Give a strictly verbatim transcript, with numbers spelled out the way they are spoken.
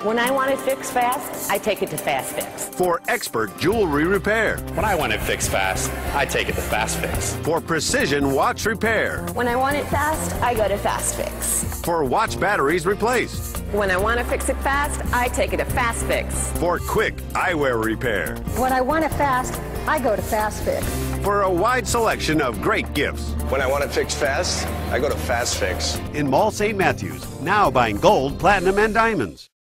When I want it fixed fast, I take it to Fast Fix. For expert jewelry repair. When I want it fixed fast, I take it to Fast Fix. For precision watch repair. When I want it fast, I go to Fast Fix. For watch batteries replaced. When I want to fix it fast, I take it to Fast Fix. For quick eyewear repair. When I want it fast, I go to Fast Fix. For a wide selection of great gifts. When I want it fixed fast, I go to Fast Fix. In Mall Saint Mathews, now buying gold, platinum, and diamonds.